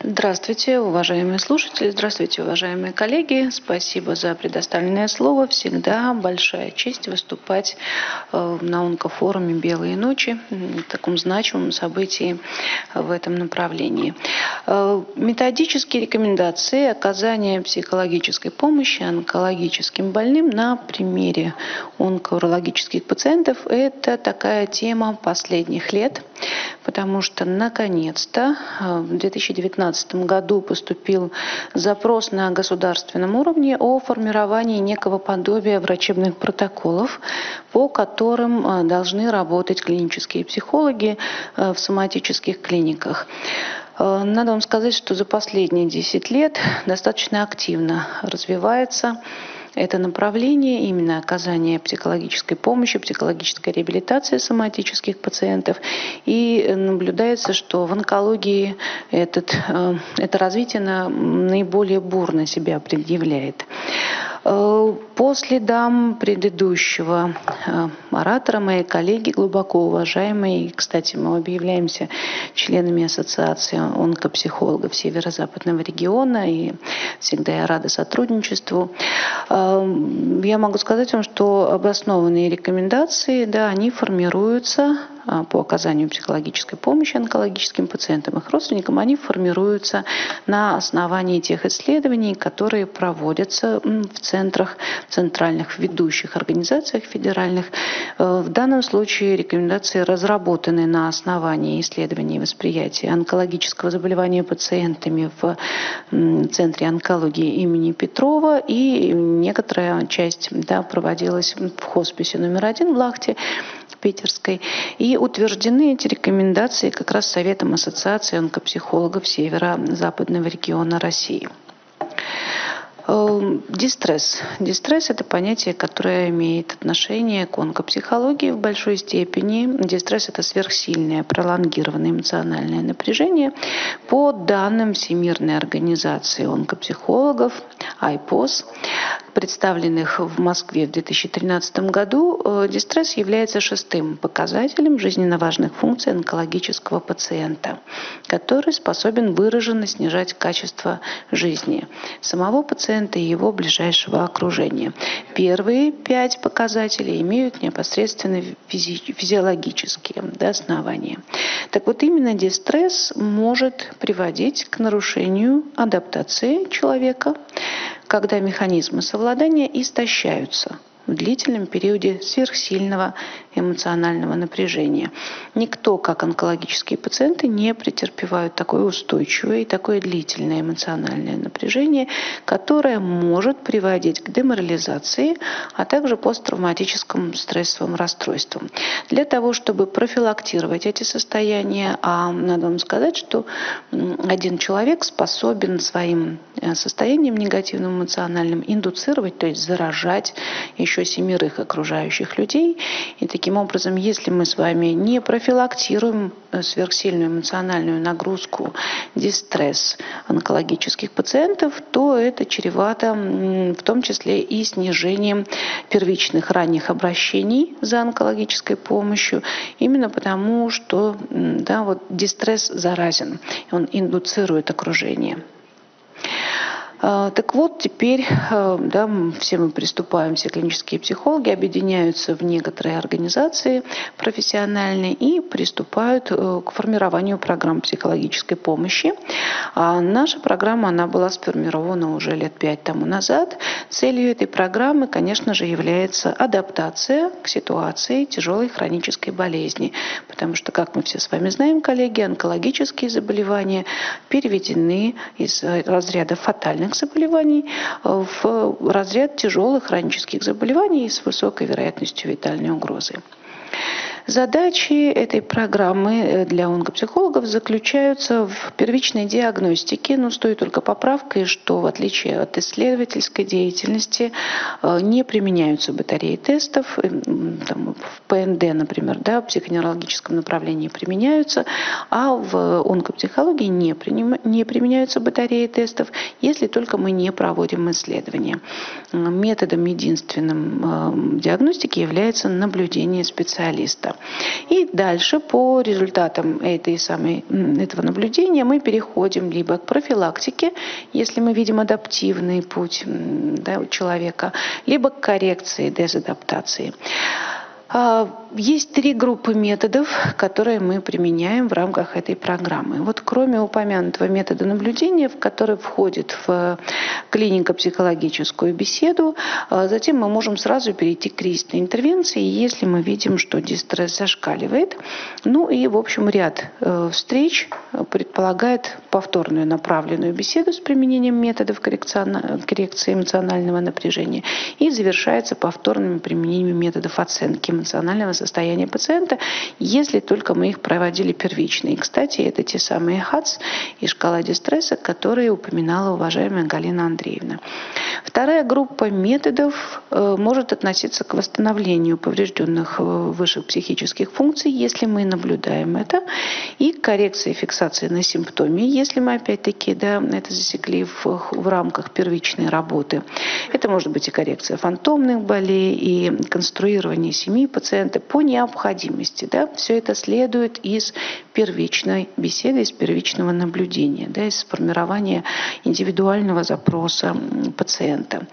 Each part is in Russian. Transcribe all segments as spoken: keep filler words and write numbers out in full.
Здравствуйте, уважаемые слушатели, здравствуйте, уважаемые коллеги. Спасибо за предоставленное слово. Всегда большая честь выступать э, на онкофоруме «Белые ночи», м, таком значимом событии в этом направлении. Э, Методические рекомендации оказания психологической помощи онкологическим больным на примере онкологических пациентов – это такая тема последних лет, потому что наконец-то э, в две тысячи девятнадцатом году поступил запрос на государственном уровне о формировании некого подобия врачебных протоколов, по которым э, должны работать клинические психологи э, в соматических клиниках. Э, Надо вам сказать, что за последние десять лет достаточно активно развивается это направление, именно оказание психологической помощи, психологической реабилитации соматических пациентов. И наблюдается, что в онкологии этот, э, это развитие на- наиболее бурно себя предъявляет. Э, По следам предыдущего э, оратора, мои коллеги, глубоко уважаемые, и, кстати, мы объявляемся членами Ассоциации онкопсихологов Северо-Западного региона, и всегда я рада сотрудничеству. Э, Я могу сказать вам, что обоснованные рекомендации, да, они формируются а, по оказанию психологической помощи онкологическим пациентам и их родственникам, они формируются на основании тех исследований, которые проводятся м, в центрах, в центральных ведущих организациях федеральных. Э, В данном случае рекомендации разработаны на основании исследований восприятия онкологического заболевания пациентами в м, Центре онкологии имени Петрова, и некоторая часть, да, проводилась в хосписе номер один в Лахте, Питерской. И утверждены эти рекомендации как раз Советом Ассоциации онкопсихологов Северо-Западного региона России. Э, Дистресс. Дистресс – это понятие, которое имеет отношение к онкопсихологии в большой степени. Дистресс – это сверхсильное, пролонгированное эмоциональное напряжение. По данным Всемирной организации онкопсихологов, ай пос, представленных в Москве в две тысячи тринадцатом году, э, дистресс является шестым показателем жизненно важных функций онкологического пациента, который способен выраженно снижать качество жизни самого пациента и его ближайшего окружения. Первые пять показателей имеют непосредственно физи- физиологические, да, основания. Так вот, именно дистресс может приводить к нарушению адаптации человека, когда механизмы совладания истощаются в длительном периоде сверхсильного эмоционального напряжения. Никто, как онкологические пациенты, не претерпевают такое устойчивое и такое длительное эмоциональное напряжение, которое может приводить к деморализации, а также посттравматическим стрессовым расстройствам. Для того, чтобы профилактировать эти состояния, а надо вам сказать, что м, один человек способен своим э, состоянием негативным эмоциональным индуцировать, то есть заражать еще семерых окружающих людей. И таким образом, если мы с вами не профилактируем э, сверхсильную эмоциональную нагрузку, дистресс онкологических пациентов, то это чревато м, в том числе и снижением первичных ранних обращений за онкологической помощью, именно потому, что м, да, вот дистресс заразен, он индуцирует окружение. А, Так вот, теперь, э, да, м, все мы приступаем, все клинические психологи объединяются в некоторые организации профессиональные и приступают э, к формированию программ психологической помощи. А наша программа, она была сформирована уже лет пять тому назад. Целью этой программы, конечно же, является адаптация к ситуации тяжелой хронической болезни, потому что, как мы все с вами знаем, коллеги, онкологические заболевания переведены из э, разряда фатальных заболеваний э, в разряд тяжелых хронических заболеваний с высокой вероятностью витальной угрозы. Задачи этой программы э, для онкопсихологов заключаются в первичной диагностике, но стоит только поправкой, что в отличие от исследовательской деятельности э, не применяются батареи тестов, э, м, там, в пэ эн дэ, например, да, в психоневрологическом направлении применяются, а в онкопсихологии не, приним- не применяются батареи тестов, если только мы не проводим исследования. М, Методом единственным э, диагностики является наблюдение специалиста. дистресса. И дальше по результатам этой самой, этого наблюдения мы переходим либо к профилактике, если мы видим адаптивный путь, да, у человека, либо к коррекции дезадаптации. Есть три группы методов, которые мы применяем в рамках этой программы. Вот кроме упомянутого метода наблюдения, в который входит в клинико-психологическую беседу, затем мы можем сразу перейти к кризисной интервенции, если мы видим, что дистресс зашкаливает. Ну и, в общем, ряд встреч предполагает повторную направленную беседу с применением методов коррекции эмоционального напряжения и завершается повторным применением методов оценки эмоционального состояния пациента, если только мы их проводили первично. И, кстати, это те самые ХАЦ и шкала дистресса, которые упоминала уважаемая Галина Андреевна. Вторая группа методов э, может относиться к восстановлению поврежденных э, высших психических функций, если мы наблюдаем это, и к коррекции фиксации на симптоме, если мы опять-таки да, это засекли в, в рамках первичной работы. Это может быть и коррекция фантомных болей, и конструирование семьи пациента по необходимости. Да? Все это следует из первичной беседы, из первичного наблюдения, да, из формирования индивидуального запроса пациента.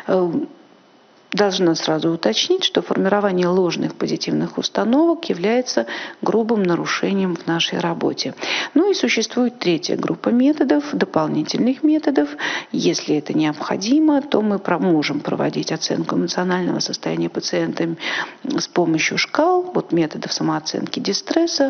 Должна сразу уточнить, что формирование ложных позитивных установок является грубым нарушением в нашей работе. Ну и существует третья группа методов, дополнительных методов. Если это необходимо, то мы можем проводить оценку эмоционального состояния пациента с помощью шкал, вот методов самооценки дистресса,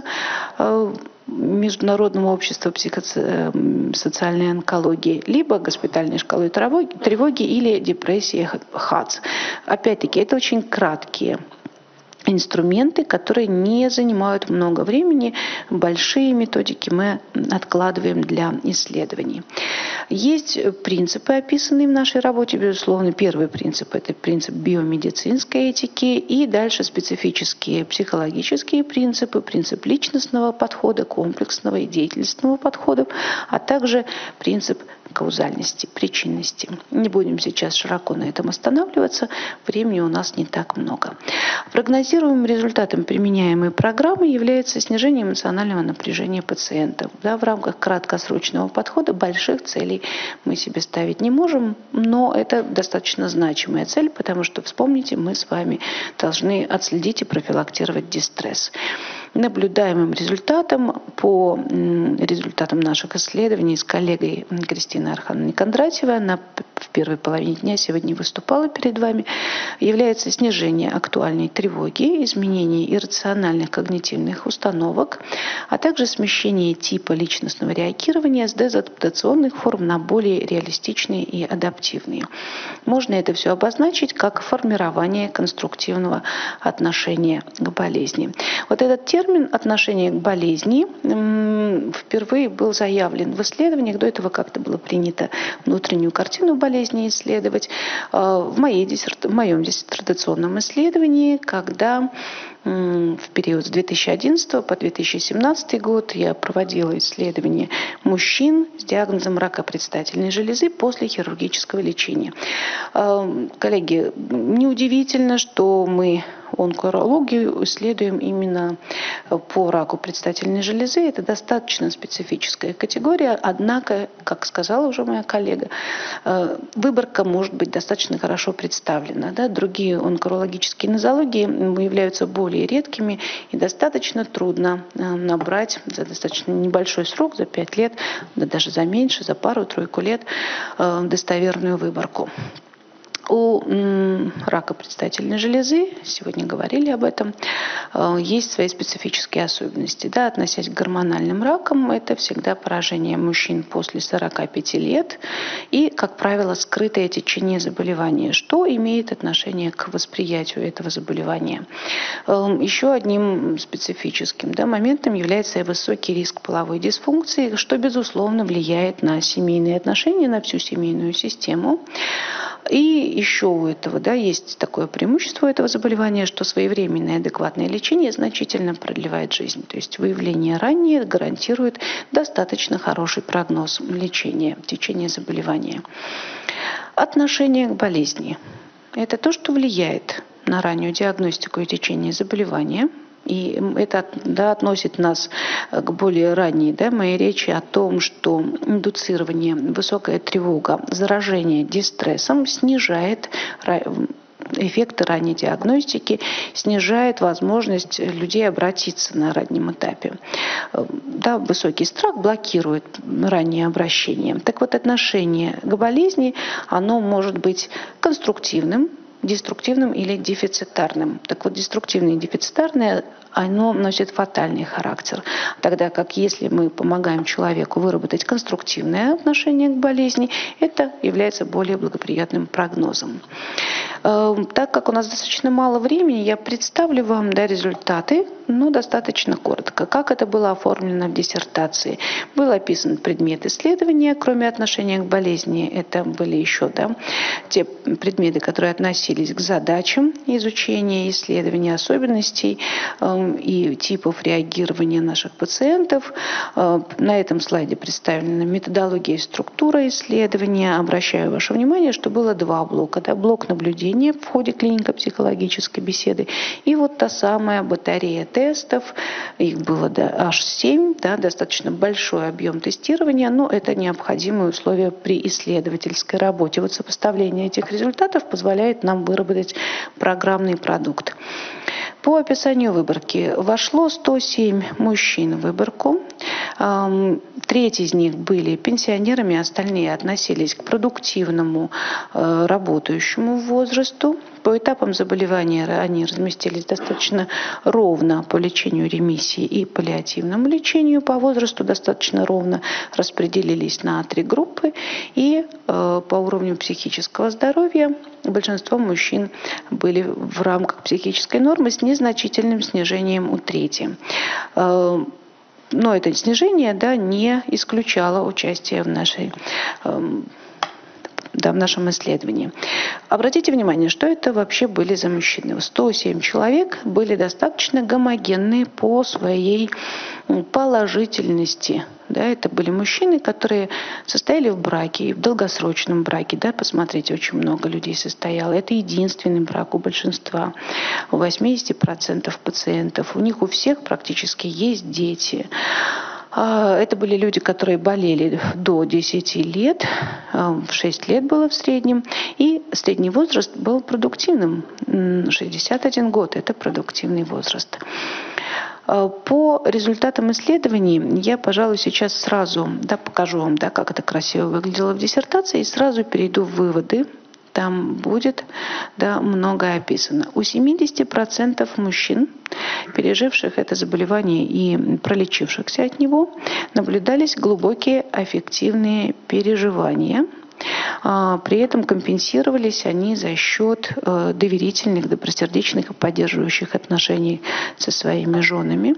Международного общества психосоциальной онкологии, либо госпитальной шкалой тревоги или депрессии ХАЦ. Опять-таки, это очень краткие инструменты, которые не занимают много времени. Большие методики мы откладываем для исследований. Есть принципы, описанные в нашей работе. Безусловно, первый принцип – это принцип биомедицинской этики, и дальше специфические психологические принципы, принцип личностного подхода, комплексного и деятельностного подходов, а также принцип каузальности, причинности. Не будем сейчас широко на этом останавливаться, времени у нас не так много. Прогнозируемым результатом применяемой программы является снижение эмоционального напряжения пациентов. Да, в рамках краткосрочного подхода больших целей мы себе ставить не можем, но это достаточно значимая цель, потому что, вспомните, мы с вами должны отследить и профилактировать дистресс. Наблюдаемым результатом по результатам наших исследований с коллегой Кристиной Архановной Кондратьевой, она в первой половине дня сегодня выступала перед вами, является снижение актуальной тревоги, изменение иррациональных когнитивных установок, а также смещение типа личностного реагирования с дезадаптационных форм на более реалистичные и адаптивные. Можно это все обозначить как формирование конструктивного отношения к болезни. Вот этот термин Термин отношения к болезни впервые был заявлен в исследованиях. До этого как-то было принято внутреннюю картину болезни исследовать. В, моей, в моем диссертационном исследовании, когда в период с две тысячи одиннадцатого по две тысячи семнадцатый год я проводила исследования мужчин с диагнозом рака предстательной железы после хирургического лечения. Коллеги, неудивительно, что мы онкологию исследуем именно по раку предстательной железы. Это достаточно специфическая категория, однако, как сказала уже моя коллега, выборка может быть достаточно хорошо представлена. Да? Другие онкологические нозологии являются более редкими и достаточно трудно набрать за достаточно небольшой срок, за пять лет, да даже за меньше, за пару-тройку лет, достоверную выборку. У рака предстательной железы, сегодня говорили об этом, есть свои специфические особенности. Да, относясь к гормональным ракам, это всегда поражение мужчин после сорока пяти лет и, как правило, скрытое течение заболевания, что имеет отношение к восприятию этого заболевания. Еще одним специфическим да, моментом является высокий риск половой дисфункции, что, безусловно, влияет на семейные отношения, на всю семейную систему. И еще у этого да, есть такое преимущество этого заболевания, что своевременное и адекватное лечение значительно продлевает жизнь. То есть выявление раннее гарантирует достаточно хороший прогноз лечения, течения заболевания. Отношение к болезни – это то, что влияет на раннюю диагностику и течение заболевания. И это, да, относит нас к более ранней, да, моей речи о том, что индуцирование, высокая тревога, заражение дистрессом снижает эффекты ранней диагностики, снижает возможность людей обратиться на раннем этапе. Да, высокий страх блокирует раннее обращение. Так вот, отношение к болезни, оно может быть конструктивным, деструктивным или дефицитарным. Так вот, деструктивное и дефицитарное, оно носит фатальный характер. Тогда как если мы помогаем человеку выработать конструктивное отношение к болезни, это является более благоприятным прогнозом. Так как у нас достаточно мало времени, я представлю вам, да, результаты, но достаточно коротко. Как это было оформлено в диссертации? Был описан предмет исследования, кроме отношения к болезни. Это были еще, да, те предметы, которые относились к задачам изучения, исследования особенностей э, и типов реагирования наших пациентов. Э, на этом слайде представлена методология и структура исследования. Обращаю ваше внимание, что было два блока. Да, блок наблюдения в ходе клинико-психологической беседы и вот та самая батарея тестов. Их было, да, аж семь, да, достаточно большой объем тестирования, но это необходимые условия при исследовательской работе. Вот сопоставление этих результатов позволяет нам выработать программный продукт. По описанию выборки вошло сто семь мужчин в выборку. Треть из них были пенсионерами, остальные относились к продуктивному работающему возрасту. По этапам заболевания они разместились достаточно ровно по лечению ремиссии и паллиативному лечению. По возрасту достаточно ровно распределились на три группы. И э, по уровню психического здоровья большинство мужчин были в рамках психической нормы с незначительным снижением у трети. Э, но это снижение, да, не исключало участие в нашей э, Да, в нашем исследовании. Обратите внимание, что это вообще были за мужчины. сто семь человек были достаточно гомогенные по своей положительности. Да, это были мужчины, которые состояли в браке, в долгосрочном браке. Да, посмотрите, очень много людей состояло. Это единственный брак у большинства, у восемьдесят процентов пациентов. У них у всех практически есть дети. Это были люди, которые болели до десяти лет, в шесть лет было в среднем, и средний возраст был продуктивным, шестьдесят один год, это продуктивный возраст. По результатам исследований я, пожалуй, сейчас сразу, да, покажу вам, да, как это красиво выглядело в диссертации, и сразу перейду в выводы. Там будет, да, многое описано. У семидесяти процентов мужчин, переживших это заболевание и пролечившихся от него, наблюдались глубокие аффективные переживания. При этом компенсировались они за счет доверительных, добросердечных и поддерживающих отношений со своими женами.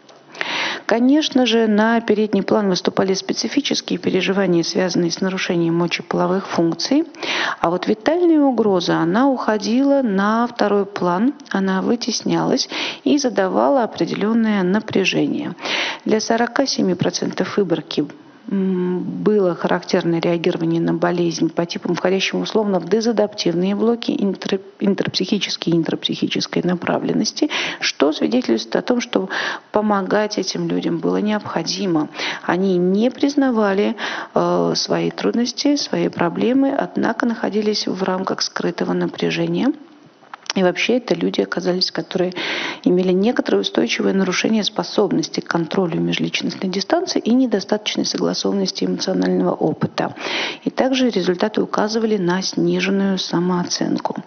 Конечно же, на передний план выступали специфические переживания, связанные с нарушением мочеполовых функций. А вот витальная угроза, она уходила на второй план, она вытеснялась и задавала определенное напряжение. Для сорока семи процентов выборки было характерное реагирование на болезнь по типам, входящим условно в дезадаптивные блоки интер, интерпсихической и интрапсихической направленности, что свидетельствует о том, что помогать этим людям было необходимо. Они не признавали э, свои трудности, свои проблемы, однако находились в рамках скрытого напряжения. И вообще это люди оказались, которые имели некоторое устойчивое нарушение способности к контролю межличностной дистанции и недостаточной согласованности эмоционального опыта. И также результаты указывали на сниженную самооценку.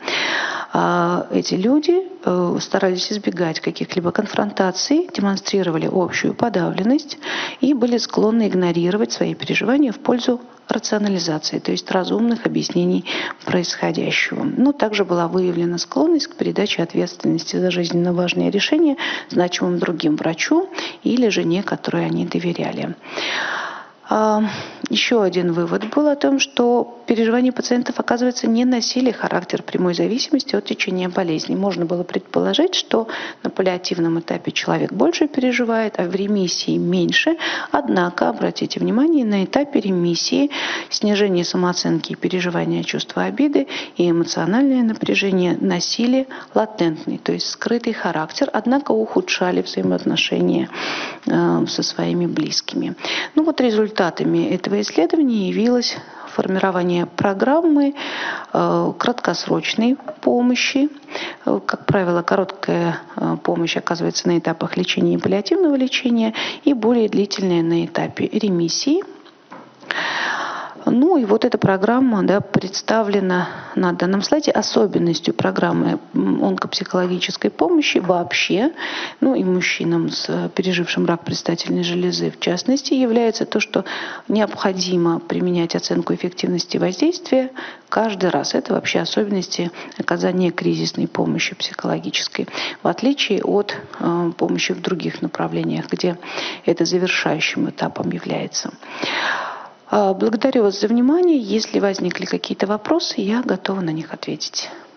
Эти люди старались избегать каких-либо конфронтаций, демонстрировали общую подавленность и были склонны игнорировать свои переживания в пользу рационализации, то есть разумных объяснений происходящего. Но также была выявлена склонность к передаче ответственности за жизненно важные решения значимым другим врачу или жене, которой они доверяли. Еще один вывод был о том, что переживания пациентов, оказывается, не носили характер прямой зависимости от течения болезни. Можно было предположить, что на паллиативном этапе человек больше переживает, а в ремиссии меньше. Однако, обратите внимание, на этапе ремиссии снижение самооценки и переживания чувства обиды и эмоциональное напряжение носили латентный, то есть скрытый характер, однако ухудшали взаимоотношения э, со своими близкими. Ну вот результатами этого исследования явилось формирование программы э, краткосрочной помощи. Э, как правило, короткая э, помощь оказывается на этапах лечения и паллиативного лечения, и более длительная на этапе ремиссии. Ну и вот эта программа, да, представлена на данном слайде. Особенностью программы онкопсихологической помощи вообще, ну и мужчинам, с пережившим рак предстательной железы в частности, является то, что необходимо применять оценку эффективности воздействия каждый раз. Это вообще особенности оказания кризисной помощи психологической, в отличие от э, помощи в других направлениях, где это завершающим этапом является. Благодарю вас за внимание. Если возникли какие-то вопросы, я готова на них ответить.